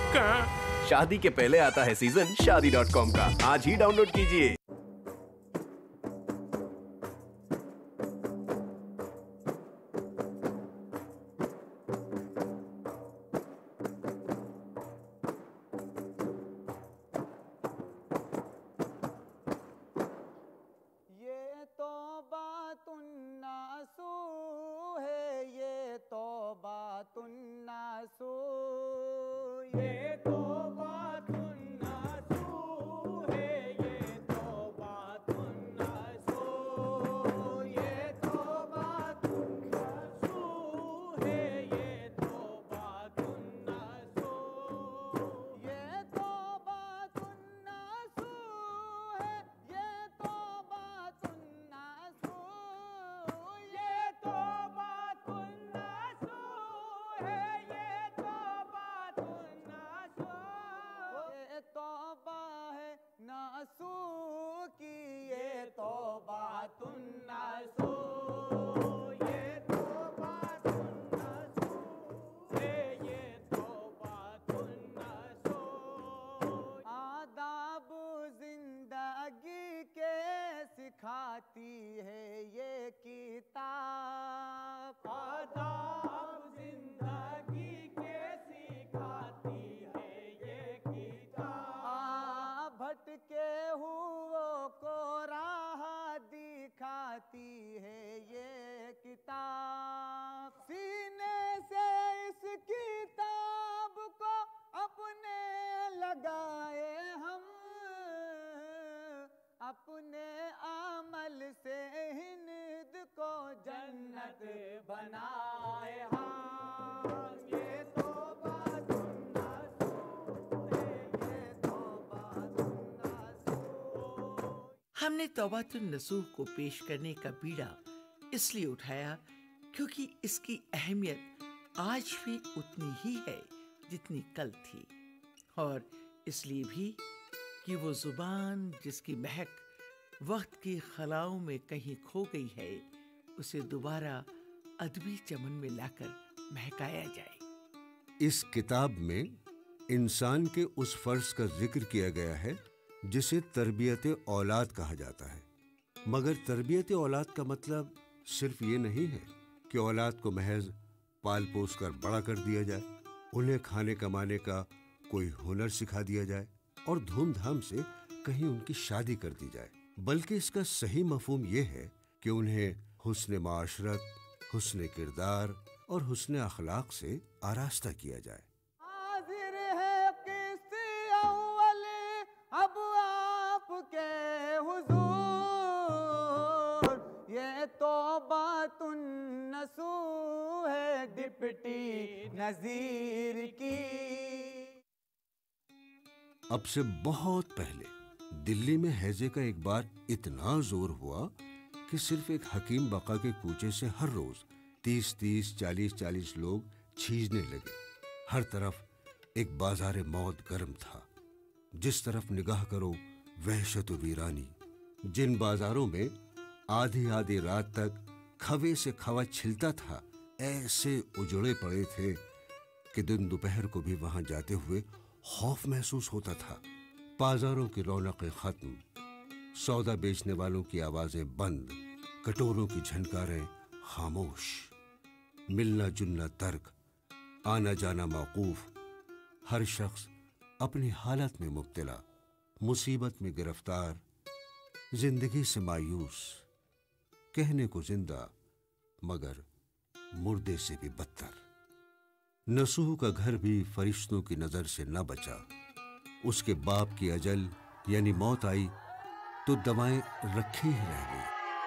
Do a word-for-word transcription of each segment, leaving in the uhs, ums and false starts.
कहाँ? शादी के पहले आता है सीजन शादी डॉट कॉम का। आज ही डाउनलोड कीजिए। ये तो बातुन्नासू है, ये तो बातुन्नासू, ये तो बातुन्नासू है, ये तो बातुन्नासू, ये तो बातुन्नासू है, ये तो बातुन्नासू, ये तो बातुन्नासू है, ये तो बातुन्नासू, ये तो बातुन्नासू है, ये तो बातुन्नासू, ये तौबा है नासू की, ये तो बातुन्नासू, ये तो बातुन्नासू है, ये तो बातुन्नासू, आदाब जिंदगी के सिखाती है ये किताब, आदाब जिंदगी के सिखाती है ये किताब, आ भटके हुओं को राह दिखाती है ये किताब, सीने से इस किताब को अपने लगाए हम, अपने अमल से हिंद को जन्नत बनाए हम, ये तो बातुन्नासू है, ये तो बातुन्नासू। हमने तौबातुन नसूह को पेश करने का बीड़ा इसलिए उठाया क्योंकि इसकी अहमियत आज भी उतनी ही है जितनी कल थी, और इसलिए भी कि वो जुबान जिसकी महक वक्त की खलाओं में कहीं खो गई है, उसे दोबारा अदबी चमन में लाकर महकाया जाए। इस किताब में इंसान के उस फर्ज का जिक्र किया गया है जिसे तरबियत औलाद कहा जाता है, मगर तरबियत औलाद का मतलब सिर्फ ये नहीं है कि औलाद को महज पाल पोस कर बड़ा कर दिया जाए, उन्हें खाने कमाने का कोई हुनर सिखा दिया जाए और धूमधाम से कहीं उनकी शादी कर दी जाए, बल्कि इसका सही मफहूम ये है कि उन्हें हुस्न माशरत, हुस्न किरदार और हुस्न अखलाक से आरास्ता किया जाए। हाजिर है किस्ती अव्वल अब आपके हुजूर, ये तो बातुन्नासू है डिप्टी नजीर की। अब से बहुत पहले दिल्ली में हैजे का एक बार इतना जोर हुआ कि सिर्फ एक हकीम बका के कूचे से हर रोज तीस तीस चालीस चालीस लोग छीजने लगे। हर तरफ एक बाजार मौत गर्म था, जिस तरफ निगाह करो वहशत वीरानी। जिन बाजारों में आधी आधी रात तक खवे से खवा छिलता था, ऐसे उजड़े पड़े थे कि दिन दोपहर को भी वहां जाते हुए खौफ महसूस होता था। बाजारों की रौनकें खत्म, सौदा बेचने वालों की आवाजें बंद, कटोरों की झनकारें खामोश, मिलना जुलना तर्क, आना जाना मौकूफ, हर शख्स अपनी हालत में मुब्तला, मुसीबत में गिरफ्तार, जिंदगी से मायूस, कहने को जिंदा मगर मुर्दे से भी बदतर। नसूह का घर भी फरिश्तों की नजर से न बचा। उसके बाप की अजल यानी मौत आई तो दवाएं रखी ही रह गई।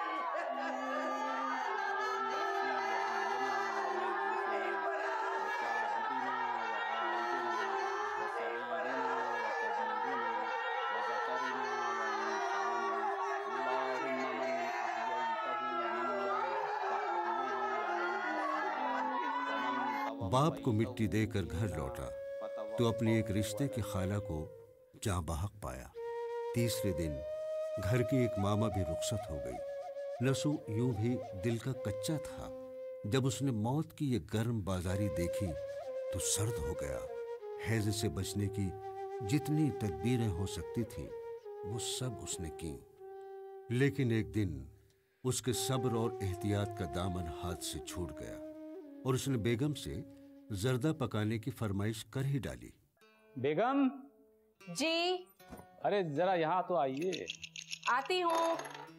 बाप को मिट्टी देकर घर लौटा तो अपनी एक रिश्ते की खाला को जाँ बहक पाया। तीसरे दिन घर की एक मामा भी रुखसत हो गई। नसू यूं भी दिल का कच्चा था। जब उसने मौत की ये गर्म बाजारी देखी तो सर्द हो गया, हैजे से बचने की जितनी तदबीरें हो सकती थी वो सब उसने की। लेकिन एक दिन उसके सब्र और एहतियात का दामन हाथ से छूट गया और उसने बेगम से जर्दा पकाने की फरमाइश कर ही डाली। बेगम जी अरे जरा यहाँ तो आइए। आती हूँ,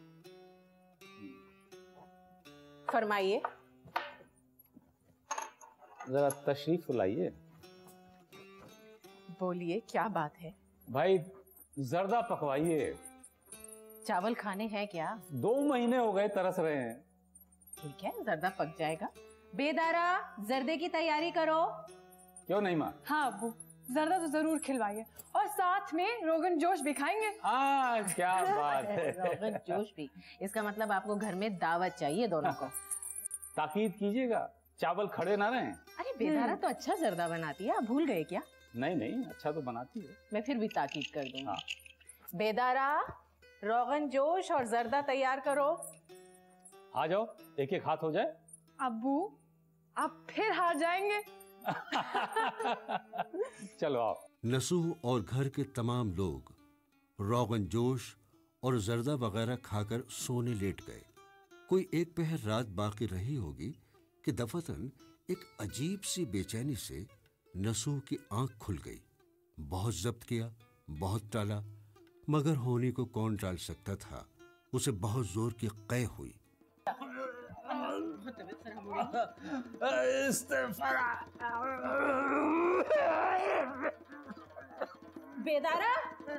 फरमाइए। जरा तशरीफ लाइए। बोलिए क्या बात है? भाई जर्दा पकवाइए। चावल खाने हैं क्या? दो महीने हो गए तरस रहे हैं। ठीक है, जर्दा पक जाएगा। बेदारा जर्दे की तैयारी करो। क्यों नहीं माँ? हाँ अब्बू, जर्दा तो जरूर खिलवाइए और साथ में रोगन जोश भी खाएंगे। हाँ क्या बात है। रोगन जोश भी, इसका मतलब आपको घर में दावत चाहिए दोनों को। ताकीद कीजिएगा, चावल खड़े ना रहें। अरे बेदारा तो अच्छा जर्दा बनाती है, आप भूल गए क्या? नहीं नहीं, अच्छा तो बनाती है। मैं फिर भी ताकीद कर दूंगी। हाँ। बेदारा रोगन जोश और जर्दा तैयार करो। आ जाओ, एक एक हाथ हो जाए। अब्बू आप फिर हार जाएंगे। चलो आओ। नसूह और घर के तमाम लोग रोगन जोश और जर्दा वगैरह खाकर सोने लेट गए। कोई एक पहर रात बाकी रही होगी कि दफतन एक अजीब सी बेचैनी से नसूह की आंख खुल गई। बहुत जब्त किया, बहुत टाला, मगर होनी को कौन टाल सकता था। उसे बहुत जोर की कै हुई। बेदारा,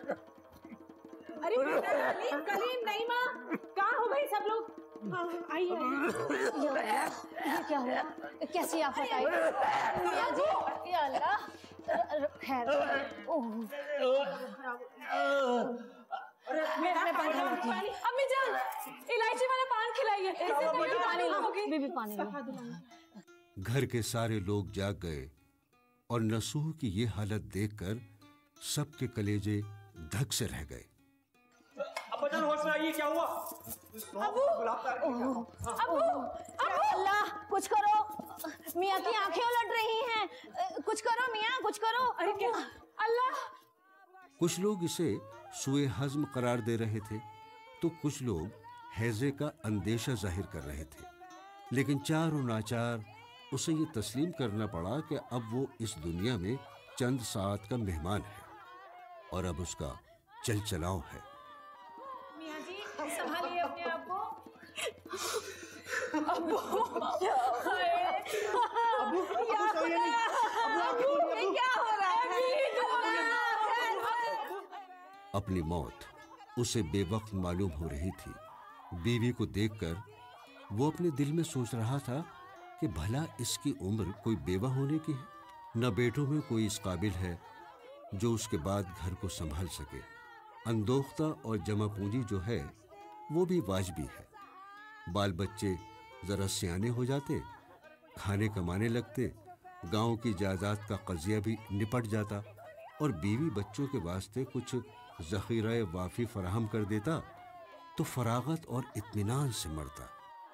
अरे बेदारा, कलीम, कलीम, नईमा, कहाँ हो भाई सब लोग? आइए। ये क्या हुआ? कैसी आफत आई? मियां जी, या अल्लाह, खैर। ओह, मैं पानी लाती हूँ। अम्मी जान, इलायची वाला पान खिलाइए। बीबी पानी लो, बीबी पानी लो। घर के सारे लोग जाग गए और नसूह की ये हालत देखकर सबके कलेजे धक से रह गए। अब्बा होश में आइए, क्या हुआ? अब्बू, अब्बू, अल्लाह, कुछ करो। मियां की आंखें उलट रही हैं। कुछ करो मियां, कुछ करो। अरे क्या? अल्लाह। कुछ लोग इसे सुए हज्म करार दे रहे थे तो कुछ लोग हैजे का अंदेशा जाहिर कर रहे थे। लेकिन चार और नाचार उसे ये तस्लीम करना पड़ा कि अब वो इस दुनिया में चंद साथ का मेहमान है और अब उसका चल चलाव है। मियां जी, संभालिए अपने आप को। अब्बू, अब्बू, क्या हो रहा है? अब्बू, ये क्या हो रहा है? अपनी मौत उसे बेवक्त मालूम हो रही थी। बीवी को देखकर वो अपने दिल में सोच रहा था कि भला इसकी उम्र कोई बेवा होने की है, न बेटों में कोई इस काबिल है जो उसके बाद घर को संभाल सके। अंदोख्ता और जमा पूंजी जो है वो भी वाजबी है। बाल बच्चे जरा सियाने हो जाते, खाने कमाने लगते, गांव की जायदाद का कजिया भी निपट जाता और बीवी बच्चों के वास्ते कुछ ज़ख़ीरा वाफ़ी फराहम कर देता तो फरागत और इत्मीनान से मरता।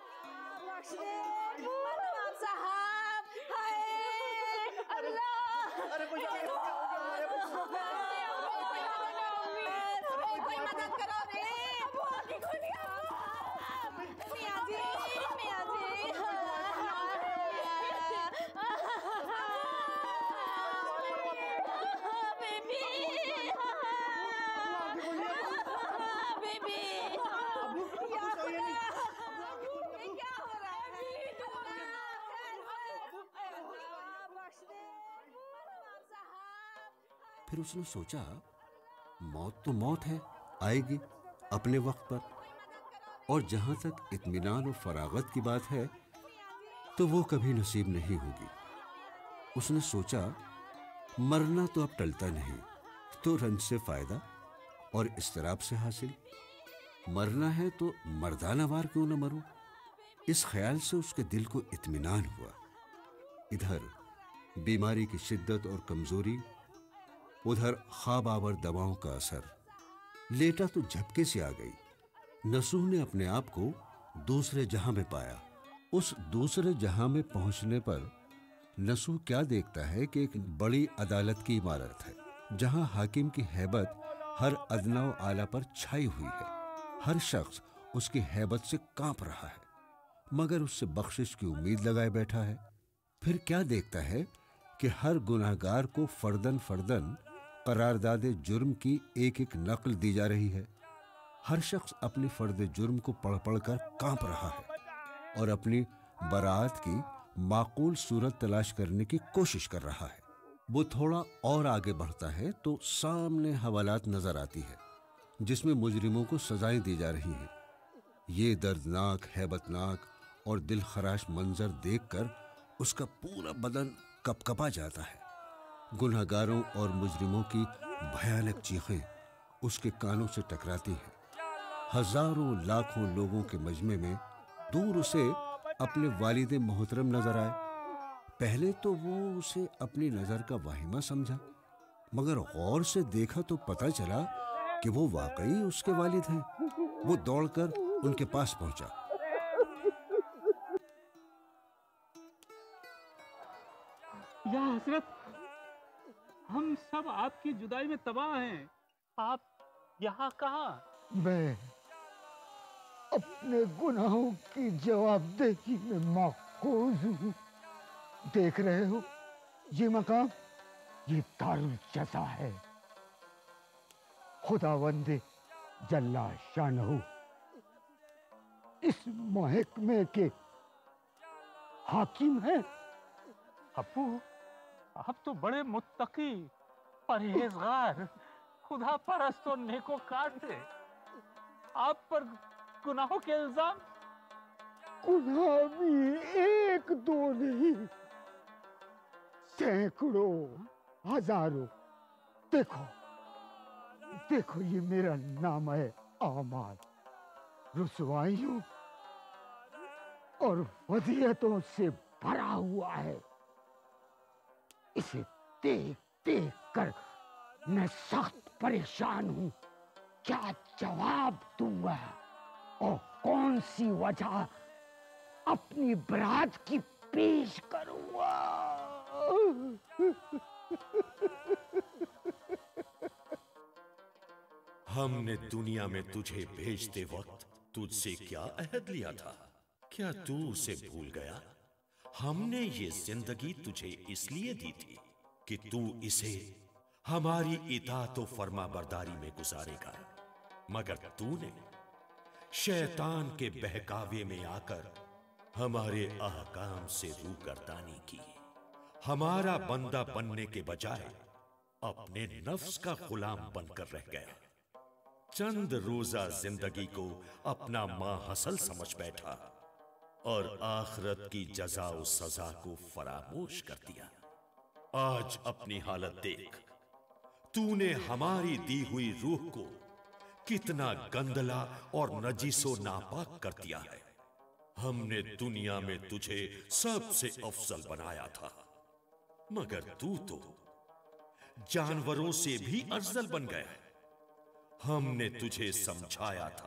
फिर उसने सोचा मौत तो मौत है, आएगी अपने वक्त पर, और जहां तक इत्मीनान और फरागत की बात है तो वो कभी नसीब नहीं होगी। उसने सोचा मरना तो अब टलता नहीं, तो रंज से फायदा और इस्तराब से हासिल। मरना है तो मर्दाना वार क्यों न मरूं। इस ख्याल से उसके दिल को इत्मीनान हुआ। इधर बीमारी की शिद्दत और कमजोरी, उधर ख्वाब आवर दवाओं का असर। लेटा तो झपके से आ गई। नसूह ने अपने आप को दूसरे जहां में पाया। उस दूसरे जहां में पहुंचने पर नसूह क्या देखता है कि एक बड़ी अदालत की इमारत है जहां हाकिम की हैबत हर अदना व आला पर छाई हुई है। हर शख्स उसकी हैबत से कांप रहा है, मगर उससे बख्शिश की उम्मीद लगाए बैठा है। फिर क्या देखता है कि हर गुनाहगार को फर्दन फर्दन करारदाद जुर्म की एक एक नकल दी जा रही है। हर शख्स अपनी फर्द जुर्म को पढ़ पढ़ कर कांप रहा है और अपनी बरात की माकूल सूरत तलाश करने की कोशिश कर रहा है। वो थोड़ा और आगे बढ़ता है तो सामने हवालात नजर आती है जिसमें मुजरिमों को सजाएं दी जा रही हैं। ये दर्दनाक, हैबतनाक और दिल खराश मंजर देखकर उसका पूरा बदन कपकपा जाता है। गुनहगारों और मुजरिमों की भयानक चीखें उसके कानों से टकराती हैं। हजारों लाखों लोगों के मजमे में दूर उसे अपने वालिद मोहतरम नजर आए। पहले तो वो उसे अपनी नजर का वाहिमा समझा, मगर गौर से देखा तो पता चला कि वो वाकई उसके वालिद हैं। वो दौड़कर उनके पास पहुंचा। या हजरत, हम सब आपकी जुदाई में तबाह हैं। आप यहाँ कहाँ? मैं अपने गुनाहों की जवाबदेही में महफूज हूँ। देख रहे हो ये मकाम, ये दारुल जज़ा है। खुदावंदे जल्ला शानहू इस महकमे के हाकिम हैं। अब्बू, आप तो बड़े मुत्तकी, परहेजगार, खुदा परस्त और नेकोकार थे। आप पर गुनाहों के इल्जाम? गुनाह भी एक दो नहीं, सैकड़ों, हजारों। देखो देखो, ये मेरा नाम है आमाल। रुसवाइयों और वदियतों से भरा हुआ है। इसे देख देख कर मैं सख्त परेशान हूं। क्या जवाब दूंगा और कौन सी वजह अपनी बरात की पेश करूंगा? हमने दुनिया में तुझे भेजते वक्त तुझसे क्या अहद लिया था? क्या तू उसे भूल गया? हमने ये जिंदगी तुझे इसलिए दी थी कि तू इसे हमारी इताअत व फर्माबरदारी में गुजारेगा, मगर तूने शैतान के बहकावे में आकर हमारे अहकाम से रूगर्दानी की। हमारा बंदा बनने के बजाय अपने नफ्स का गुलाम बनकर रह गया। चंद रोजा जिंदगी को अपना माहसल समझ बैठा और आखिरत की जजा और सजा को फरामोश कर दिया। आज अपनी हालत देख। तूने हमारी दी हुई रूह को कितना गंदला और नजीसो नापाक कर दिया है। हमने दुनिया में तुझे सबसे अफजल बनाया था, मगर तू तो जानवरों से भी अफजल बन गया। हमने तुझे समझाया था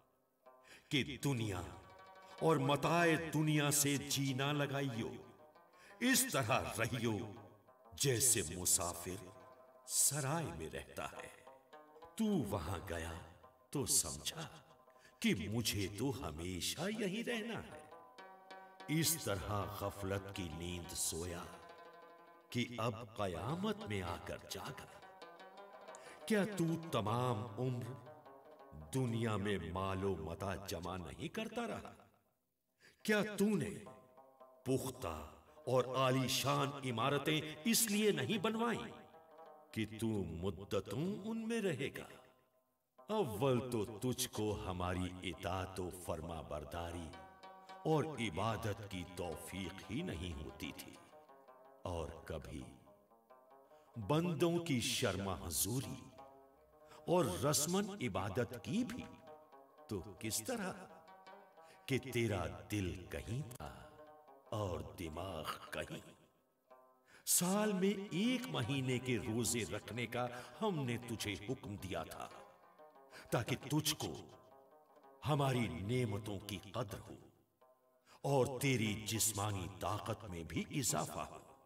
कि दुनिया और मताए दुनिया से जीना लगाइयो, इस तरह रहियो जैसे मुसाफिर सराय में रहता है। तू वहां गया तो समझा कि मुझे तो हमेशा यहीं रहना है। इस तरह गफलत की नींद सोया कि अब कयामत में आकर जागा। क्या तू तमाम उम्र दुनिया में मालो मता जमा नहीं करता रहा? क्या तूने पुख्ता और आलीशान इमारतें इसलिए नहीं बनवाई कि तू मुद्दतों उनमें रहेगा? अव्वल तो तुझको हमारी इताअत व फर्माबरदारी और इबादत की तौफीक ही नहीं होती थी, और कभी बंदों की शर्मा हुजूरी और रस्मन इबादत की भी तो किस तरह कि तेरा दिल कहीं था और दिमाग कहीं। साल में एक महीने के रोजे रखने का हमने तुझे हुक्म दिया था ताकि तुझको हमारी नेमतों की कद्र हो और तेरी जिस्मानी ताकत में भी इजाफा हो।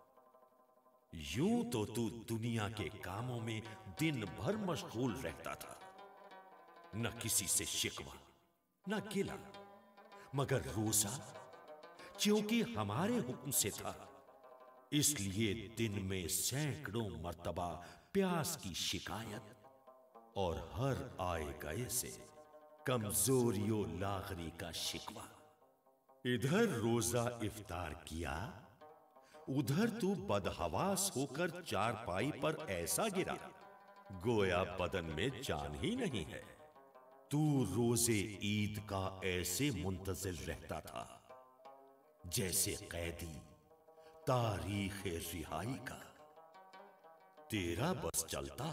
यूं तो तू दुनिया के कामों में दिन भर मशगूल रहता था, न किसी से शिकवा न गिला, मगर रोजा क्योंकि हमारे हुक्म से था, इसलिए दिन में सैकड़ों मर्तबा प्यास की शिकायत और हर आए गए से कमजोरियों लागरी का शिकवा। इधर रोजा इफ्तार किया, उधर तू बदहवास होकर चारपाई पर ऐसा गिरा गोया बदन में जान ही नहीं है। तू रोजे ईद का ऐसे मुंतजिर रहता था जैसे कैदी तारीख रिहाई का। तेरा बस चलता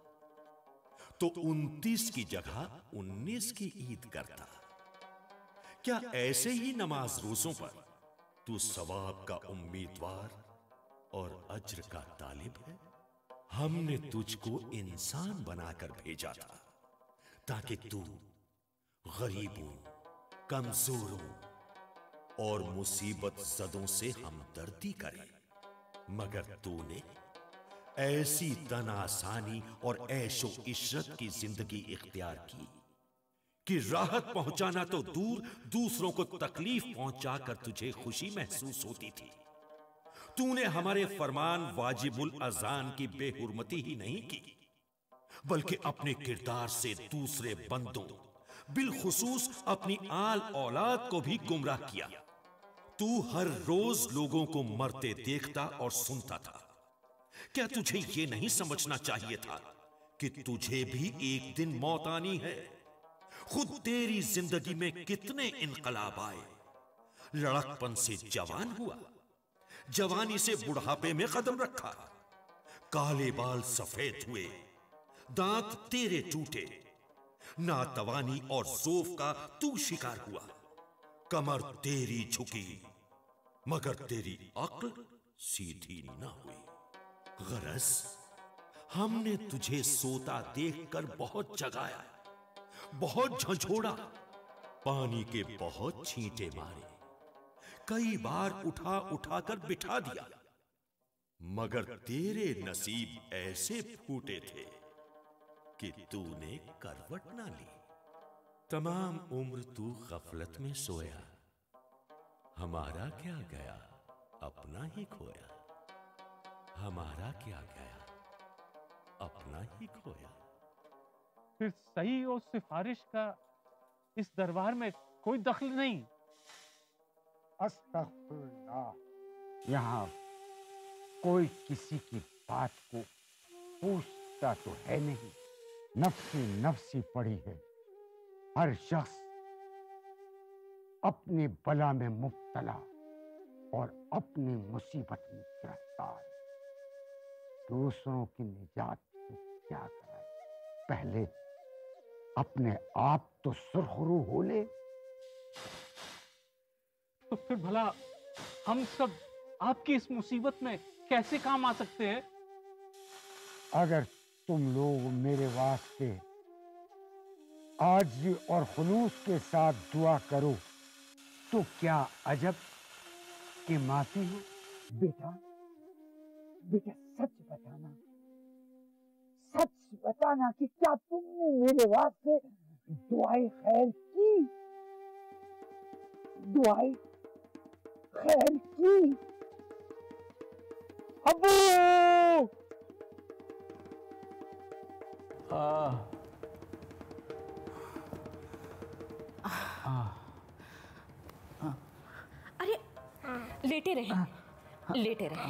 तो उनतीस की जगह उन्नीस की ईद करता। क्या ऐसे ही नमाज रोजों पर तू सवाब का उम्मीदवार और अज्र का तालिब है? हमने तुझको इंसान बनाकर भेजा था ताकि तू गरीबों, कमजोरों और मुसीबत ज़दों से हमदर्दी करे, मगर तूने ऐसी तनासानी और ऐशो इशरत की जिंदगी इख्तियार की कि राहत पहुंचाना तो दूर, दूसरों को तकलीफ पहुंचाकर तुझे खुशी महसूस होती थी। तूने हमारे फरमान वाजिबुल अजान की बेहुरमती ही नहीं की, बल्कि अपने किरदार से दूसरे बंदों, बिलखुसूस अपनी आल औलाद को भी गुमराह किया। तू हर रोज लोगों को मरते देखता और सुनता था। क्या तुझे यह नहीं समझना चाहिए था कि तुझे भी एक दिन मौत आनी है? खुद तेरी जिंदगी में कितने इनकलाब आए। लड़कपन से जवान हुआ, जवानी से बुढ़ापे में कदम रखा, काले बाल सफेद हुए, दांत तेरे टूटे, नातवानी और ज़ौफ का तू शिकार हुआ। कमर तेरी झुकी मगर तेरी अक्ल सीधी ना हुई। गरज हमने तुझे सोता देखकर बहुत जगाया, बहुत झंझोड़ा, पानी के बहुत छींटे मारे, कई बार उठा उठाकर बिठा दिया, मगर तेरे नसीब ऐसे फूटे थे कि तूने करवट ना ली। तमाम उम्र तू गफलत में सोया, हमारा क्या गया अपना ही खोया, हमारा क्या गया अपना ही खोया। फिर सही और सिफारिश का इस दरबार में कोई दखल नहीं। अस्तगफिरुल्लाह, यहाँ कोई किसी की बात को पूछता तो है नहीं। नफ्सी नफ्सी पड़ी है। हर शख्स अपनी बला में मुब्तला और अपनी मुसीबत में गिरफ्तार। दूसरों की निजात तो क्या कराए, पहले अपने आप तो सुरखरू हो ले। तो फिर भला हम सब आपकी इस मुसीबत में कैसे काम आ सकते हैं? अगर तुम लोग मेरे वास्ते आजिज़ी और खुलूस के साथ दुआ करो तो क्या अजब कि माफी हो। बेटा बेटा सच बताना, सच बताना कि क्या तुमने मेरे वास्ते दुआए खैर की, दुआए खैर की। अबू आ, अरे लेटे रहे, लेटे रहे।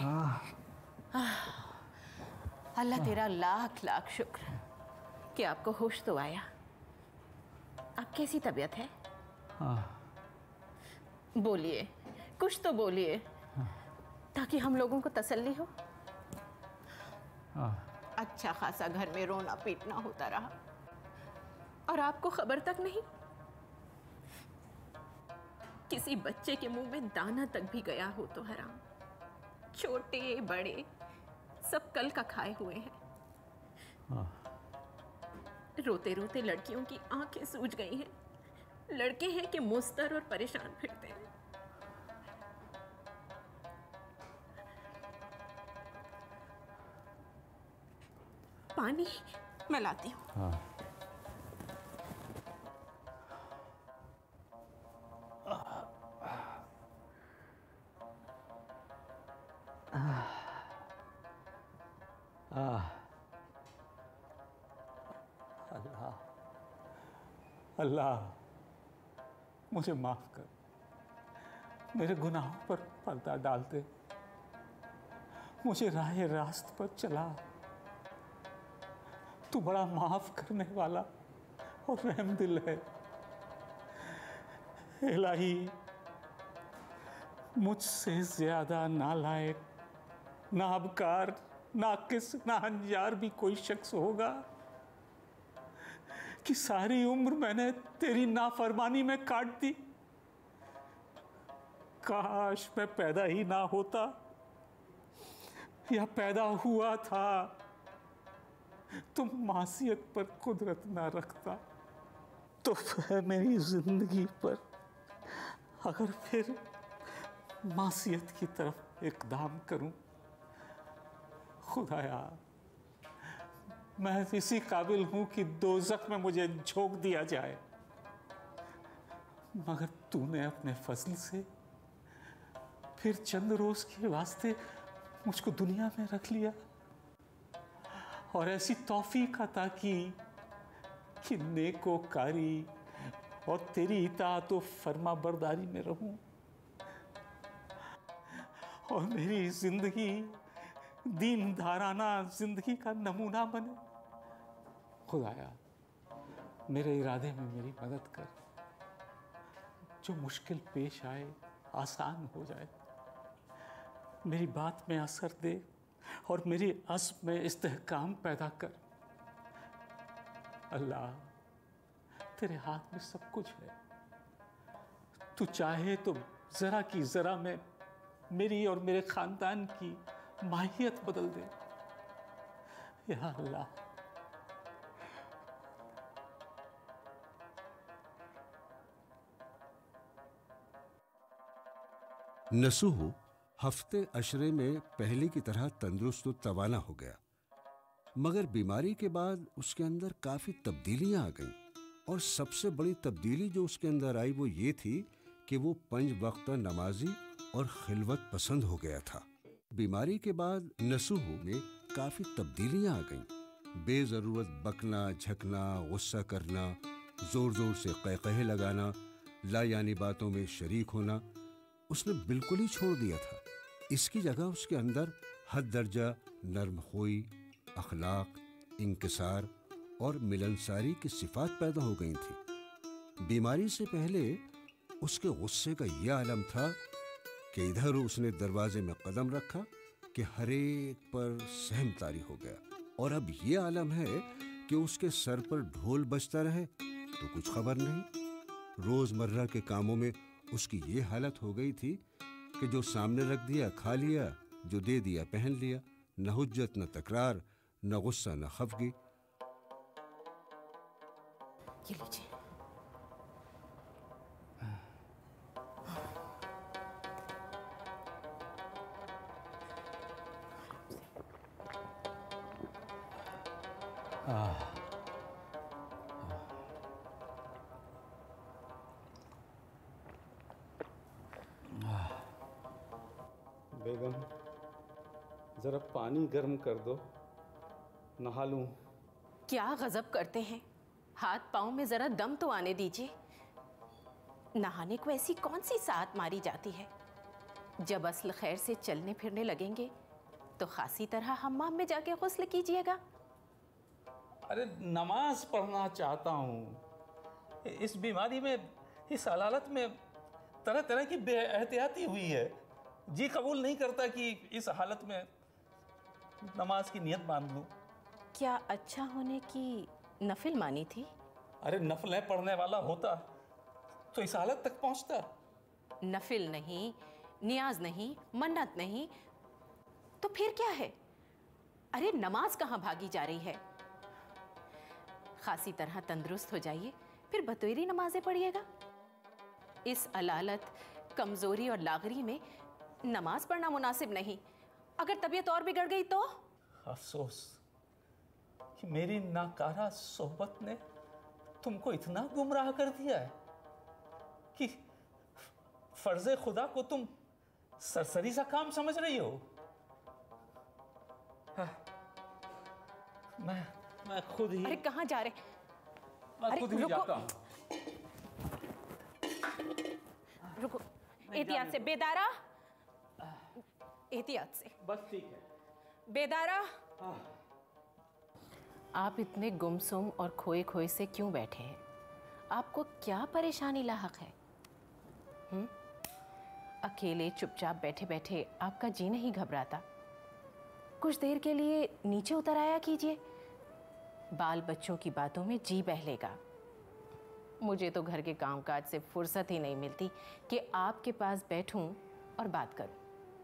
अल्लाह तेरा लाख लाख शुक्र कि आपको होश तो आया। आप कैसी तबीयत है? बोलिए, कुछ तो बोलिए ताकि हम लोगों को तसल्ली हो। अच्छा खासा घर में रोना पीटना होता रहा और आपको खबर तक नहीं। किसी बच्चे के मुंह में दाना तक भी गया हो तो हराम। छोटे बड़े सब कल का खाए हुए हैं। रोते रोते लड़कियों की आंखें सूज गई हैं। लड़के हैं कि मुस्तर और परेशान फिरते हैं। पानी मैं लाती हूँ। हाँ। अल्लाह अल्लाह मुझे माफ कर, मेरे गुनाहों पर पर्दा डालते, मुझे राह रास्त पर चला। तू बड़ा माफ करने वाला और रहमदिल है। इलाही, मुझसे ज्यादा नालायक, नाबकार, नाकिस, नाहंजार भी कोई शख्स होगा कि सारी उम्र मैंने तेरी नाफरमानी में काट दी। काश मैं पैदा ही ना होता, या पैदा हुआ था तुम मासियत पर कुदरत ना रखता तो फिर मेरी जिंदगी पर अगर फिर मासियत की तरफ इकदाम करूं, खुदाया मैं इसी काबिल हूं कि दोज़ख में मुझे झोंक दिया जाए, मगर तूने अपने फजल से फिर चंद रोज के वास्ते मुझको दुनिया में रख लिया और ऐसी तौफीक अता की कि नेकोकारी और तेरी इताअत व फर्मा बरदारी में रहूं और मेरी जिंदगी दीन धाराना जिंदगी का नमूना बने। खुदाया मेरे इरादे में मेरी मदद कर, जो मुश्किल पेश आए आसान हो जाए, मेरी बात में असर दे और मेरी अज़्म में इस्तेहकाम पैदा कर। अल्लाह तेरे हाथ में सब कुछ है, तू चाहे तो जरा की जरा में मेरी और मेरे खानदान की माहियत बदल दे। या अल्लाह नसूह हफ्ते अशरे में पहले की तरह तंदुरुस्त तवाना हो गया, मगर बीमारी के बाद उसके अंदर काफी तब्दीलियां आ गईं और सबसे बड़ी तब्दीली जो उसके अंदर आई वो ये थी कि वो पंज वक्त नमाजी और खिलवत पसंद हो गया था। बीमारी के बाद नसूह में काफी तब्दीलियां आ गईं। बेजरूरत बकना, झकना, गुस्सा करना, जोर जोर से क़हक़हे लगाना, लायानी बातों में शरीक होना उसने बिल्कुल ही छोड़ दिया था। इसकी जगह उसके अंदर हद दर्जा नर्म खोई, अखलाक, इंकिसार और मिलनसारी की सिफात पैदा हो गई थी। बीमारी से पहले उसके गुस्से का यह आलम था कि इधर उसने दरवाजे में कदम रखा कि हर एक पर सहम तारी हो गया, और अब यह आलम है कि उसके सर पर ढोल बजता रहे तो कुछ खबर नहीं। रोजमर्रा के कामों में उसकी ये हालत हो गई थी कि जो सामने रख दिया खा लिया, जो दे दिया पहन लिया, न हुज्जत न तकरार, न गुस्सा न खफगी। ये लीजिए। बेगम जरा पानी गर्म कर दो, नहा लूं। क्या गजब करते हैं, हाथ पांव में जरा दम तो आने दीजिए। नहाने को ऐसी कौन सी साहत मारी जाती है? जब असल खैर से चलने फिरने लगेंगे तो खासी तरह हम्माम में जाके गुस्ल कीजिएगा। अरे नमाज पढ़ना चाहता हूँ। इस बीमारी में, इस हालत में तरह तरह की बेएहतियाती हुई है। जी कबूल नहीं करता कि इस हालत में नमाज की नियत बांध लूं। क्या अच्छा होने की नफिल मानी थी? अरे नफलें पढ़ने वाला होता तो इस हालत तक पहुंचता। नफिल नहीं, नियाज नहीं, मन्नत नहीं, तो फिर क्या है? अरे नमाज कहाँ भागी जा रही है? खासी तरह तंदुरुस्त हो जाइए, फिर बतौरी नमाजें पढ़िएगा। इस अलालत, कमजोरी और लागरी में नमाज पढ़ना मुनासिब नहीं। अगर तबीयत और बिगड़ गई तो? अफसोस, कि मेरी नाकारा सोहबत ने तुमको इतना गुमराह कर दिया है कि फर्ज खुदा को तुम सरसरी सा काम समझ रही हो। हाँ, मैं मैं खुद ही अरे कहाँ जा रहे? मैं खुद ही जाता हूँ। रुको, एहतियात से। बेदारा, एहतियात से। बस ठीक है। बेदारा, आप इतने गुमसुम और खोए खोए से क्यों बैठे हैं? आपको क्या परेशानी लाहक है? हुँ? अकेले चुपचाप बैठे बैठे आपका जी नहीं घबराता? कुछ देर के लिए नीचे उतर आया कीजिए। बाल बच्चों की बातों में जी बहलेगा। मुझे तो घर के कामकाज से फुर्सत ही नहीं मिलती कि आपके पास बैठूं और बात करूं।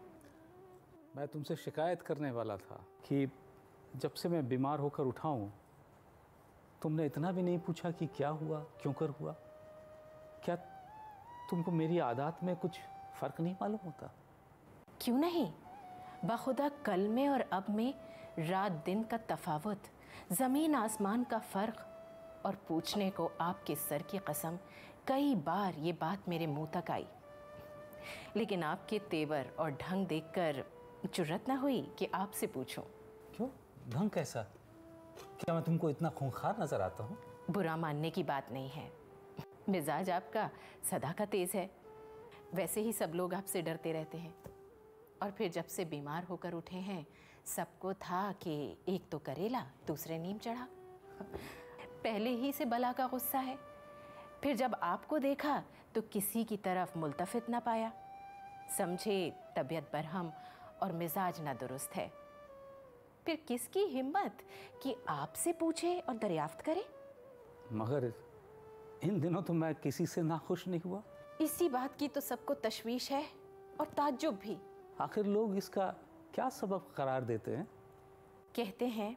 मैं तुमसे शिकायत करने वाला था कि जब से मैं बीमार होकर उठा हूं, तुमने इतना भी नहीं पूछा कि क्या हुआ, क्यों कर हुआ। क्या तुमको मेरी आदत में कुछ फर्क नहीं मालूम होता? क्यों नहीं, बखुदा कल में और अब में रात दिन का तफावत, ज़मीन आसमान का फ़र्क। और पूछने को आपके सर की कसम कई बार ये बात मेरे मुंह तक आई, लेकिन आपके तेवर और ढंग देखकर जुर्रत ना हुई कि आपसे पूछूं। क्यों? ढंग कैसा? क्या मैं तुमको इतना खूंखार नजर आता हूँ? बुरा मानने की बात नहीं है, मिजाज आपका सदा का तेज है। वैसे ही सब लोग आपसे डरते रहते हैं, और फिर जब से बीमार होकर उठे हैं सबको था कि एक तो करेला दूसरे नीम चढ़ा। पहले ही से बला का गुस्सा है, फिर जब आपको देखा तो किसी की तरफ मुल्तफित ना पाया। समझे तबीयत बरहम और मिजाज ना दुरुस्त है। फिर किसकी हिम्मत कि आपसे पूछे और दरियाफ्त करे? मगर इन दिनों तो मैं किसी से नाखुश नहीं हुआ। इसी बात की तो सबको तशवीश है और ताज्जुब भी। आखिर लोग इसका क्या सबब करार देते हैं? कहते हैं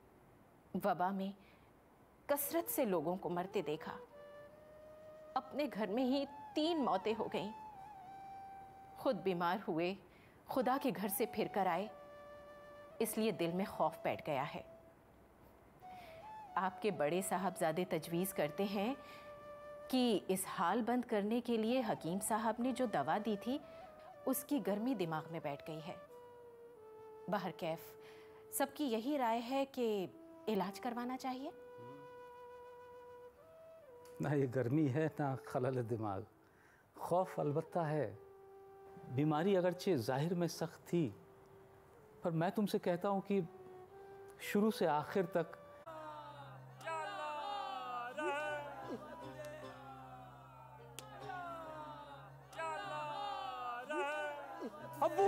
वबा में कसरत से लोगों को मरते देखा। अपने घर में ही तीन मौतें हो गईं। खुद बीमार हुए, खुदा के घर से फिर कर आए, इसलिए दिल में खौफ बैठ गया है। आपके बड़े साहबजादे तजवीज़ करते हैं कि इस हाल बंद करने के लिए हकीम साहब ने जो दवा दी थी उसकी गर्मी दिमाग में बैठ गई है। बाहर कैफ सबकी यही राय है कि इलाज करवाना चाहिए। ना ये गर्मी है ना खलल दिमाग, खौफ अलबत्ता है। बीमारी अगरचे जाहिर में सख्त थी, पर मैं तुमसे कहता हूँ कि शुरू से आखिर तक अब्बू!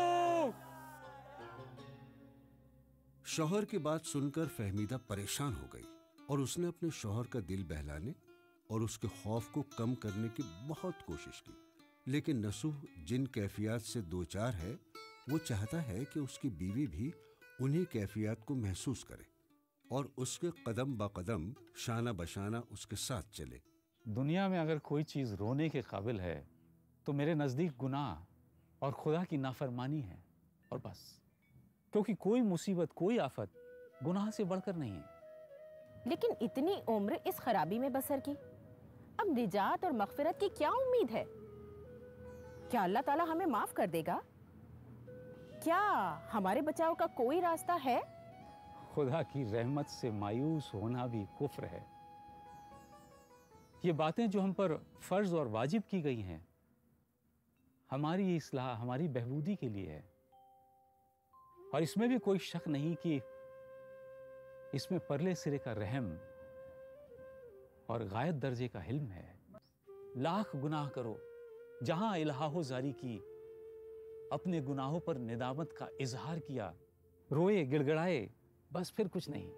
शौहर की बात सुनकर फहमीदा परेशान हो गई और उसने अपने शौहर का दिल बहलाने और उसके खौफ को कम करने की बहुत कोशिश की। लेकिन नसूह जिन कैफियत से दो चार है, वो चाहता है कि उसकी बीवी भी उन्हीं कैफियत को महसूस करे और उसके कदम ब कदम शाना बशाना उसके साथ चले। दुनिया में अगर कोई चीज़ रोने के काबिल है तो मेरे नज़दीक गुनाह और खुदा की नाफरमानी है, और बस। क्योंकि कोई मुसीबत, कोई आफत गुनाह से बढ़कर नहीं है। लेकिन इतनी उम्र इस खराबी में बसर की, अब निजात और मगफिरत की क्या उम्मीद है? क्या अल्लाह ताला हमें माफ कर देगा? क्या हमारे बचाव का कोई रास्ता है? खुदा की रहमत से मायूस होना भी कुफ्र है। ये बातें जो हम पर फर्ज और वाजिब की गई हैं, हमारी इस्लाह, हमारी बहबूदी के लिए है। और इसमें भी कोई शक नहीं कि इसमें परले सिरे का रहम और गायत दर्जे का हिल्म है। लाख गुनाह करो, जहां इल्हाहो जारी की, अपने गुनाहों पर निदामत का इजहार किया, रोए गिड़गड़ाए, बस फिर कुछ नहीं।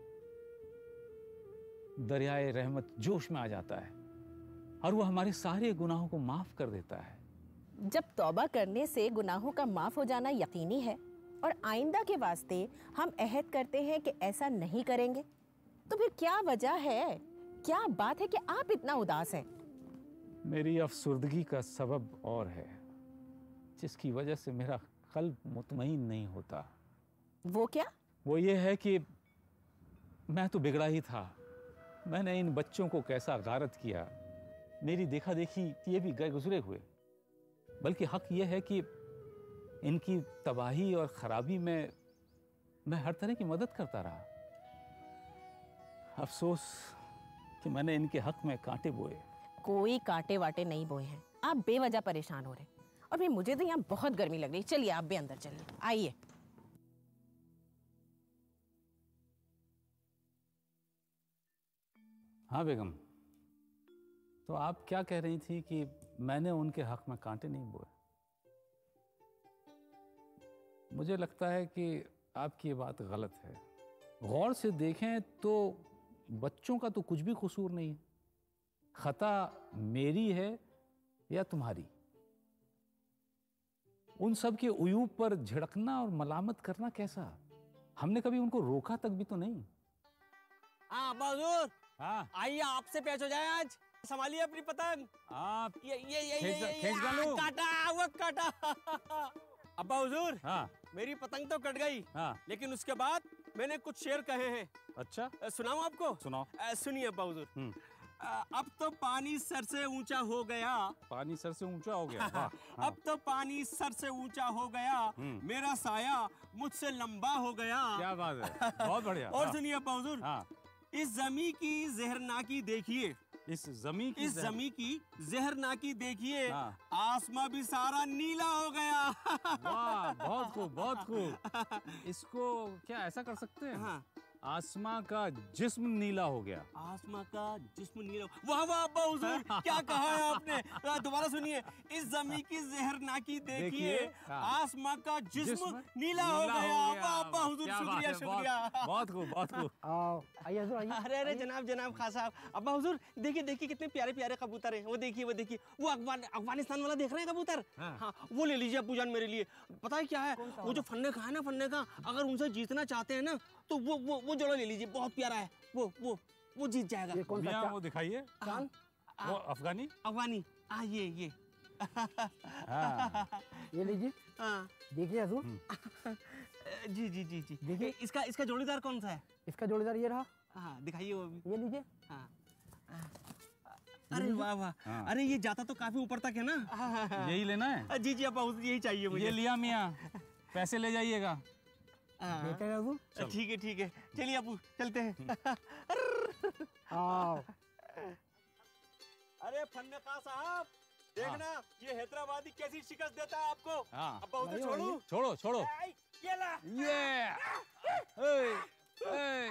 दरियाए रहमत जोश में आ जाता है और वो हमारे सारे गुनाहों को माफ कर देता है। जब तौबा करने से गुनाहों का माफ हो जाना यकीनी है और आइंदा के वास्ते हम अहद करते हैं कि ऐसा नहीं करेंगे, तो फिर क्या वजह है, क्या बात है कि आप इतना उदास हैं? मेरी अफसुर्दगी का सबब और है, जिसकी वजह से मेरा कल्ब मुतमईन नहीं होता। वो क्या? वो ये है कि मैं तो बिगड़ा ही था। मैंने इन बच्चों को कैसा गारत किया। मेरी देखा देखी ये भी गए गुजरे हुए। बल्कि हक ये है कि इनकी तबाही और खराबी में मैं हर तरह की मदद करता रहा। अफसोस कि मैंने इनके हक में कांटे बोए। कोई कांटे वाटे नहीं बोए हैं, आप बेवजह परेशान हो रहे। और फिर मुझे तो यहाँ बहुत गर्मी लग रही। चलिए आप भी अंदर चलिए, आइए। हाँ बेगम, तो आप क्या कह रही थी कि मैंने उनके हक में कांटे नहीं बोए? मुझे लगता है कि आपकी ये बात गलत है। गौर से देखें तो बच्चों का तो कुछ भी कसूर नहीं है। खता मेरी है या तुम्हारी? उन सब के उयूब पर झिड़कना और मलामत करना कैसा? हमने कभी उनको रोका तक भी तो नहीं। हाँ बहादुर, हाँ आइए आपसे पेश हो जाए आज। संभालिए अपनी पतंग। आप ये ये ये खींच- ये, ये, खींच ये डालो। आ, काटा वो काटा। अब्बा हुजूर, हाँ मेरी पतंग तो कट गई, हाँ लेकिन उसके बाद मैंने कुछ शेर कहे हैं। अच्छा, अ, सुनाऊं आपको? सुनाओ। अ, सुनिए अब्बा हुजूर। हम्म। अ, अब तो पानी सर से ऊंचा हो गया। पानी सर से ऊंचा हो गया। वाह, हाँ। अब तो पानी सर से ऊंचा हो गया, हम्म। मेरा साया मुझसे लंबा हो गया। क्या बात है, बहुत बढ़िया। और हाँ, सुनिए अब्बा हुजूर, हाँ, इस जमी की जहरनाकी देखिए, इस जमी की इस जहर- जमी की जहरनाकी देखिए, हाँ। आसमां भी सारा नीला हो गया। वाह, बहुत खूब, बहुत खूब। इसको क्या ऐसा कर सकते हैं? हाँ। आसमां का जिस्म नीला हो गया। आसमां का जिस्म नीला। वाह वाह अब्बा हुजूर, क्या कहा है आपने? आ, दोबारा सुनिए। इस जमी की जहरनाकी देखिए, देखिए, हाँ। आसमां का जिस्म जिस्म नीला हो गया। वाह अब्बा हुजूर, क्या बात शुक्रिया है, शुक्रिया। बहुत- बहुत खूब, बहुत खूब। आओ, आइए हजूर, आइए। अरे अरे जनाब जनाब खान साहब, अब्बा हुजूर देखिए देखिए कितने प्यारे प्यारे कबूतर हैं। वो देखिए वो देखिए वो अफगान अफगानिस्तान वाला देख रहे हैं कबूतर? हाँ। हाँ, वो ले लीजिए अब्बू जान मेरे लिए। पता है क्या है, वो जो फन्ने का है ना, फन्ने का, अगर उनसे जीतना चाहते हैं ना तो वो वो वो जोड़ा ले लीजिए, बहुत प्यारा है वो वो वो जीत जाएगा। ये कौन सा मियां, चा- वो दिखाइए। कौन? वो अफगानी। अफगानी। हाँ ये ये हाँ। ये लीजिए, हाँ। देखिए हजूर। जी जी जी जी देखिए। इसका इसका जोड़ीदार कौन सा है? इसका जोड़ीदार ये रहा, हाँ दिखाइए वो भी। ये लीजिए। हाँ। अरे वाह वाह, हाँ। अरे ये जाता तो काफी ऊपर तक है ना। यही लेना है? जी जी अब्बा हुजूर, यही चाहिए मुझे। ये लिया मियां, पैसे ले जाइएगा। हाँ। बेटा है हजूर। ठीक है ठीक है, चलिए अबू चलते हैं। आओ, अरे फन्ने का साहब, देखना ये हैदराबादी कैसी शिकस्त देता है आपको। हाँ। अब्बा उधर नहीं, छोड़ू? नहीं। छोड़ो छोड़ो। आई, ये ला। ये ए, ए,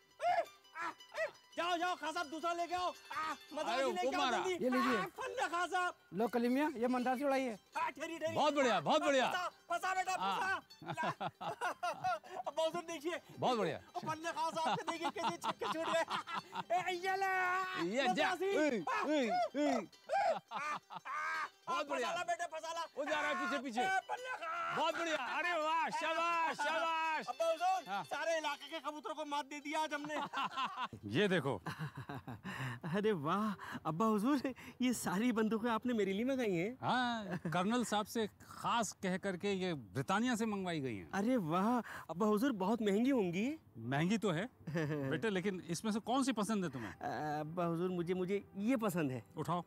जाओ जाओ खान साहब, दूसरा लेके आओ। आ, मदरा अरे, जी लेके हुक्म आओ मारा। जल्दी। ये लीजिए। आ, फन्ने खान साहब। लो कलीमिया, ये मंदार से उड़ाइए। आ, ठहरी ठहरी। बहुत बढ़िया, बहुत बढ़िया। फंसा, फंसा बेटा हाँ। फंसा। अब्बा उधर देखिए। बहुत बढ़िया। ओ, फन्ने खान साहब के देखिए कैसे छक्के छूट गए। ए, ये ले। ये जा। मद्रासी। ए, ए, ए। बहुत बढ़िया। फसाला बेटे फसाला। वो जा रहा है पीछे पीछे। ए, फन्ने खान। बहुत बढ़िया। अरे वाह, शाबाश शाबाश। अब्बा हुजूर, हाँ। सारे इलाके के कबूतरों को मात दे दिया आज हमने। ये देखो। अरे वाह अब्बा हुजूर, ये सारी बंदूकें आपने मेरे लिए मंगाई हैं? हाँ, कर्नल साहब से खास कह करके ये ब्रिटानिया से मंगवाई गई हैं। अरे वाह अब्बा हुजूर, बहुत महंगी होंगी। महंगी तो है बेटे, लेकिन इसमें से कौन सी पसंद है तुम्हें? अब्बा हुजूर, मुझे मुझे ये पसंद है। उठाओ।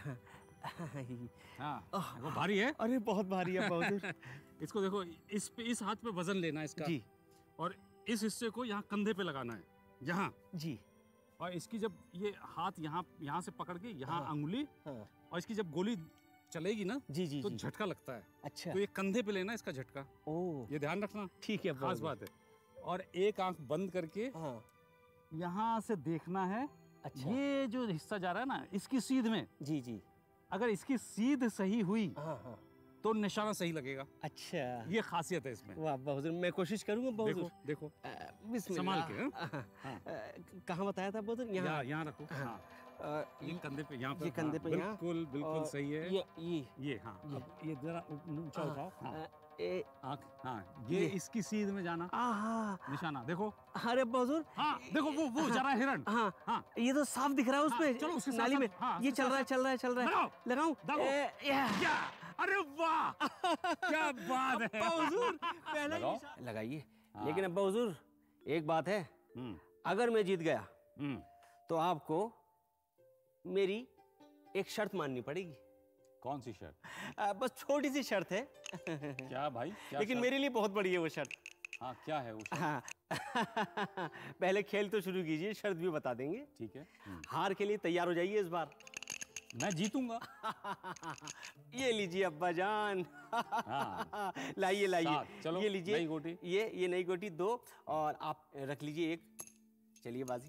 हाँ, वो भारी है। अरे बहुत भारी है अब्बा हुजूर। इसको देखो, इस पे इस हाथ पे वजन लेना है इसका। जी। और इस हिस्से को यहाँ कंधे पे लगाना है, यहाँ। जी। और इसकी जब ये हाथ यहाँ यहाँ से पकड़ के यहाँ हाँ। अंगुली, हाँ। और इसकी जब गोली चलेगी ना, जी जी तो जी। झटका लगता है। अच्छा। तो ये कंधे पे लेना इसका झटका, ओ, ये ध्यान रखना, ठीक है अब्बा खास हुजूर। बात है। और एक आंख बंद करके हाँ। यहाँ से देखना है। अच्छा। ये जो हिस्सा जा रहा है ना, इसकी सीध में, जी जी। अगर इसकी सीध सही हुई हाँ हाँ। तो निशाना सही लगेगा। अच्छा। ये खासियत है इसमें। वाह अब्बा हुजूर, मैं कोशिश करूंगा अब्बा देखो हुजूर। देखो, अ, बिस्मिल्लाह। संभाल के, हाँ? हाँ। हाँ। अ, कहाँ बताया था अब्बा हुजूर? यहाँ। यहाँ यहाँ रखो। हाँ, अ, ये कंधे पे, यहाँ पे। ये कंधे हाँ, पे यहाँ। बिल्कुल बिल्कुल और सही है। ये ये ये हाँ, अब ये जरा ऊंचा उठाओ। हाँ, अ, ए, आँख, हाँ, ये ये। इसकी सीध में जाना, आहा। निशाना देखो। अरे अब्बा हुजूर, हाँ, देखो वो वो जा रहा है हिरण। हाँ हाँ, ये तो साफ दिख रहा है हाँ, उसमें। चलो उसके साथ नाली में। साथ, हाँ, ये उसके चल रहा है साथ चल रहा है चल रहा है। लगाओ, लगाऊं? दागो। ए, या। क्या? अरे वाह, क्या बात है। अब्बा हुजूर, पहले ही लगाओ। निशान- लगाइए। हाँ। लेकिन अब्बा हुजूर, एक बात है, हम्म, अगर मैं जीत गया तो आपको मेरी एक शर्त माननी पड़ेगी। कौन सी शर्त? आ, बस छोटी सी शर्त है। क्या भाई? क्या लेकिन शर्त? मेरे लिए बहुत बड़ी है वो शर्त। हाँ, क्या है वो शर्त? हाँ। पहले खेल तो शुरू कीजिए, शर्त भी बता देंगे। ठीक है। हार के लिए तैयार हो जाइए इस बार। मैं जीतूंगा। ये लीजिए अब्बा जान। हाँ। लाइए लाइए, चलो, ये लीजिए नई गोटी। ये ये नई गोटी दो, और आप रख लीजिए एक। चलिए बाजी।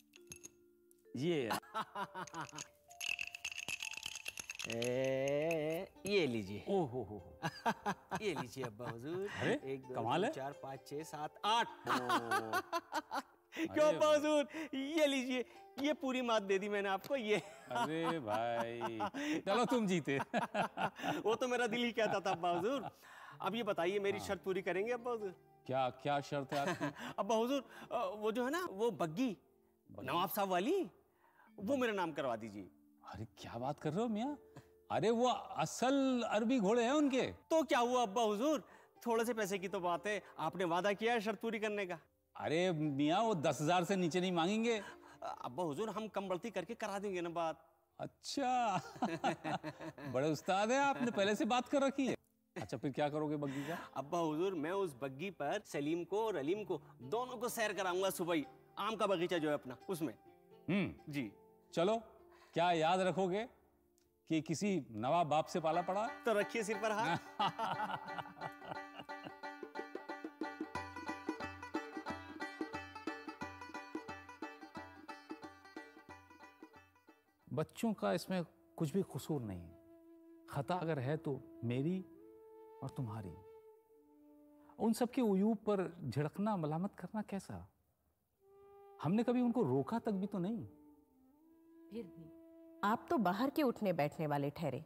ये ए, ये लीजिए। ओ हो हो ये लीजिए अब्बा हुजूर। अरे, एक दो कमाल तीन है। चार पाँच छः सात आठ। क्यों अब्बा हुजूर? ये लीजिए, ये पूरी मात दे दी मैंने आपको। ये अरे भाई, चलो तुम जीते। वो तो मेरा दिल ही कहता था अब्बा हुजूर। अब ये बताइए, मेरी शर्त पूरी करेंगे अब्बा हुजूर? क्या क्या शर्त है आपकी? अब्बा हुजूर, वो जो है ना वो बग्गी नवाब साहब वाली, वो मेरा नाम करवा दीजिए। अरे क्या बात कर रहे हो मियाँ? अरे वो असल अरबी घोड़े हैं उनके। तो क्या हुआ अब्बा हुजूर, थोड़े से पैसे की तो बात है, आपने वादा किया है शर्त पूरी करने का। अरे मियाँ, वो दस हजार से नीचे नहीं मांगेंगे। अब्बा हुजूर, हम कम बढ़ती करके करा देंगे ना बात। अच्छा। बड़े उस्ताद हैं, आपने पहले से बात कर रखी है। अच्छा, फिर क्या करोगे बग्गी का? अब्बा हुजूर, मैं उस बग्गी पर सलीम को और अलीम को दोनों को सैर कराऊंगा सुबह ही, आम का बगीचा जो है अपना उसमें। हम्म जी। चलो, क्या याद रखोगे कि किसी नवाब बाप से पाला पड़ा? तो रखिए सिर पर हाथ। बच्चों का इसमें कुछ भी कसूर नहीं है। खता अगर है तो मेरी और तुम्हारी। उन सब के उयूब पर झिड़कना, मलामत करना कैसा? हमने कभी उनको रोका तक भी तो नहीं। फिर भी आप तो बाहर के उठने बैठने वाले ठहरे।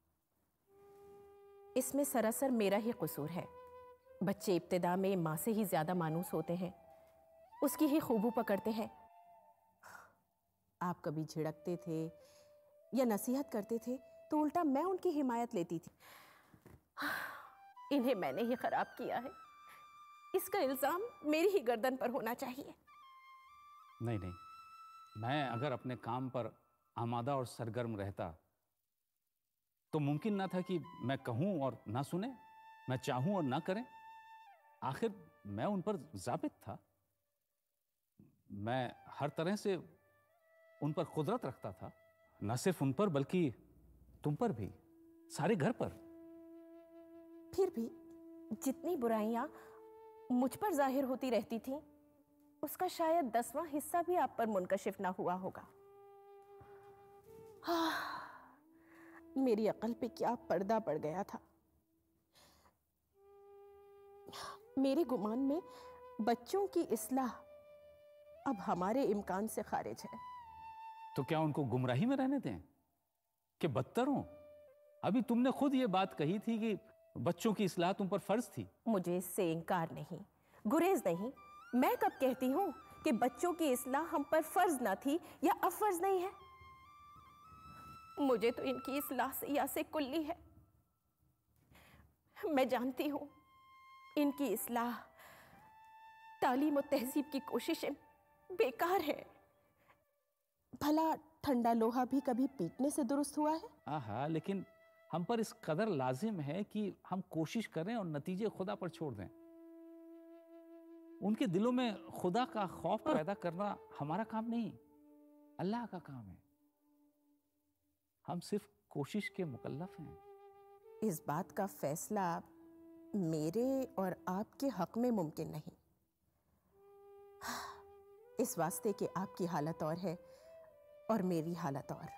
इसमें सरासर मेरा ही कसूर है। बच्चे इब्तिदा में माँ से ही ज्यादा मानूस होते हैं, उसकी ही खूबू पकड़ते हैं। आप कभी झिड़कते थे या नसीहत करते थे तो उल्टा मैं उनकी हिमायत लेती थी। इन्हें मैंने ही खराब किया है, इसका इल्जाम मेरी ही गर्दन पर होना चाहिए। नहीं नहीं, मैं अगर अपने काम पर आमादा और सरगर्म रहता तो मुमकिन ना था कि मैं कहूं और ना सुने, मैं चाहूं और ना करें। आखिर मैं उन पर जाबित था। मैं हर तरह से उन पर कुदरत रखता था, न सिर्फ उन पर बल्कि तुम पर भी, सारे घर पर। फिर भी जितनी बुराइयां मुझ पर जाहिर होती रहती थीं, उसका शायद दसवां हिस्सा भी आप पर मुनकशिफ ना हुआ होगा। हाँ, मेरी अकल पे क्या पर्दा पड़ गया था। मेरे गुमान में बच्चों की इस्लाह अब हमारे इम्कान से खारिज है। तो क्या उनको गुमराही में रहने दें कि बदतर हों? अभी तुमने खुद ये बात कही थी कि बच्चों की इस्लाह तुम पर फर्ज थी। मुझे इससे इनकार नहीं, गुरेज नहीं। मैं कब कहती हूँ कि बच्चों की इस्लाह हम पर फर्ज ना थी या अब फर्ज नहीं है? मुझे तो इनकी इस्लाह से यासे कुल्ली है। मैं जानती हूँ इनकी इस्लाह, तालीम और तहजीब की कोशिशें बेकार है। भला ठंडा लोहा भी कभी पीटने से दुरुस्त हुआ है? आहा, लेकिन हम पर इस कदर लाजिम है कि हम कोशिश करें और नतीजे खुदा पर छोड़ दें। उनके दिलों में खुदा का खौफ पैदा करना हमारा काम नहीं, अल्लाह का काम है। हम सिर्फ कोशिश के मुकल्लफ हैं। इस बात का फैसला मेरे और आपके हक में मुमकिन नहीं, इस वास्ते कि आपकी हालत और है और मेरी हालत और।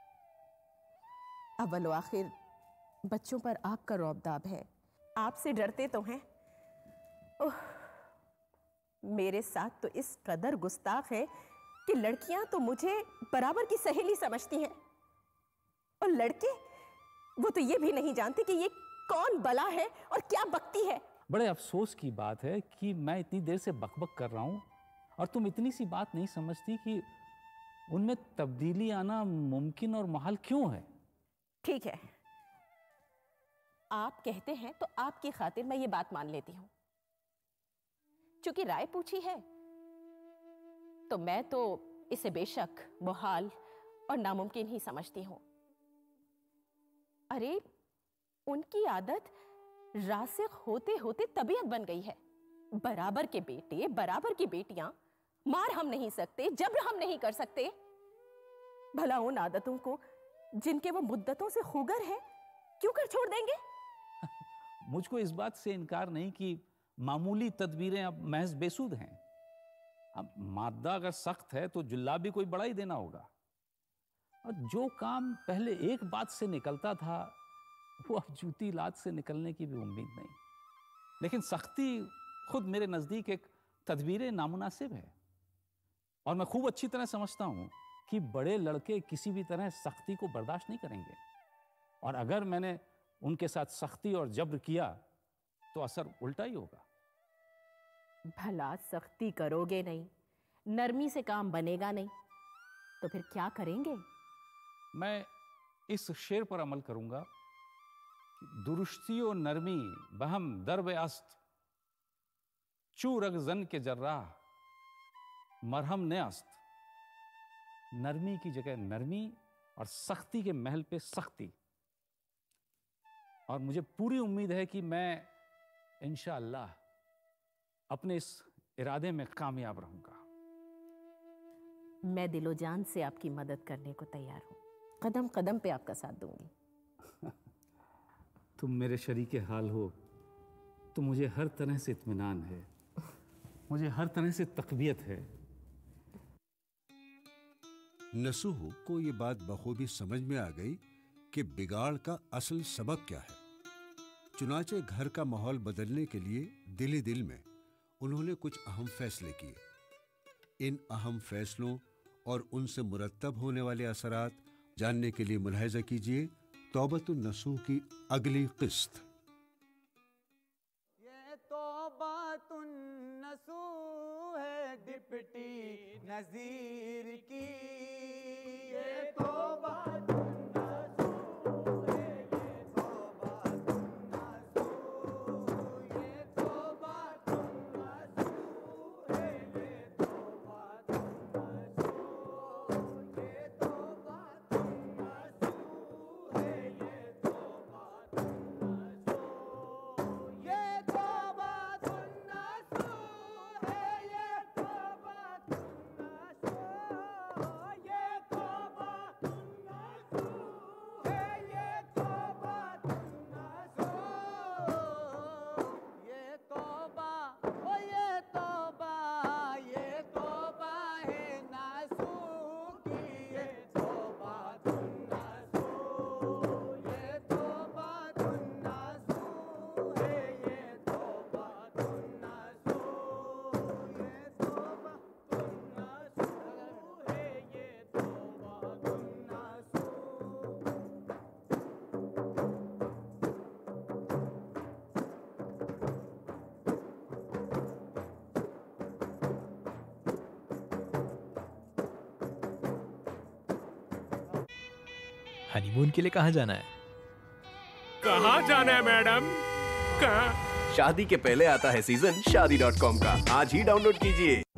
अव्वल व आखिर बच्चों पर आपका रौबदाब है, आपसे डरते तो हैं। ओह, मेरे साथ तो इस कदर गुस्ताख है कि लड़कियां तो मुझे बराबर की सहेली समझती हैं, और लड़के वो तो ये भी नहीं जानते कि ये कौन बला है और क्या बकती है। बड़े अफसोस की बात है कि मैं इतनी देर से बकबक कर रहा हूं और तुम इतनी सी बात नहीं समझती कि उनमें तब्दीली आना मुमकिन और महल क्यों है। ठीक है, आप कहते हैं तो आपकी खातिर मैं ये बात मान लेती हूं। चूंकि राय पूछी है तो मैं तो इसे बेशक मुहाल और नामुमकिन ही समझती हूं। अरे उनकी आदत रासिख होते होते तबीयत बन गई है। बराबर के बेटे, बराबर की बेटियां, मार हम नहीं सकते, जब्र हम नहीं कर सकते। भला उन आदतों को जिनके वो मुद्दतों से खुगर है क्यों कर छोड़ देंगे? मुझको इस बात से इनकार नहीं कि मामूली तदबीरें अब महज बेसूद हैं। अब मादा अगर सख्त है तो जुल्ला भी कोई बड़ा ही देना होगा। और जो काम पहले एक बात से निकलता था वो अब जूती लात से निकलने की भी उम्मीद नहीं। लेकिन सख्ती खुद मेरे नजदीक एक तदबीर नामुनासिब है। और मैं खूब अच्छी तरह समझता हूं कि बड़े लड़के किसी भी तरह सख्ती को बर्दाश्त नहीं करेंगे। और अगर मैंने उनके साथ सख्ती और जब्र किया तो असर उल्टा ही होगा। भला सख्ती करोगे नहीं, नरमी से काम बनेगा नहीं, तो फिर क्या करेंगे? मैं इस शेर पर अमल करूंगा, दुरुस्ती और नरमी बहम दरब अस्त, चू रगजन के जर्राह मरहम ने अस्त। नरमी की जगह नरमी और सख्ती के महल पे सख्ती। और मुझे पूरी उम्मीद है कि मैं इंशाअल्लाह अपने इस इरादे में कामयाब रहूंगा। मैं दिलो जान से आपकी मदद करने को तैयार हूं, कदम कदम पे आपका साथ दूंगी। तुम मेरे शरीके हाल हो तो मुझे हर तरह से इत्मीनान है, मुझे हर तरह से तकबीयत है। नसूह को ये बात बखूबी समझ में आ गई कि बिगाड़ का असल सबब क्या है। चुनाचे घर का माहौल बदलने के लिए दिल ही दिल में उन्होंने कुछ अहम फैसले किए। इन अहम फैसलों और उनसे मुरतब होने वाले असरात जानने के लिए मुलाहिजा कीजिए तौबतुन नसूह की अगली किस्त। ये तौबतुन नसूह है डिप्टी नजीर की, ये तौबतुन हनीमून के लिए कहाँ जाना है? कहाँ जाना है मैडम? कहाँ? शादी के पहले आता है सीजन शादी डॉट कॉम का। आज ही डाउनलोड कीजिए।